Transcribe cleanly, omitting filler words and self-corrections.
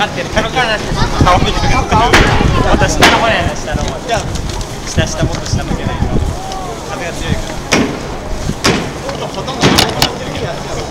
かってる。顔にかかってる。また下の方やな、下の方。下もっと下向けないと風が強いから。ほとんどもらってるけど。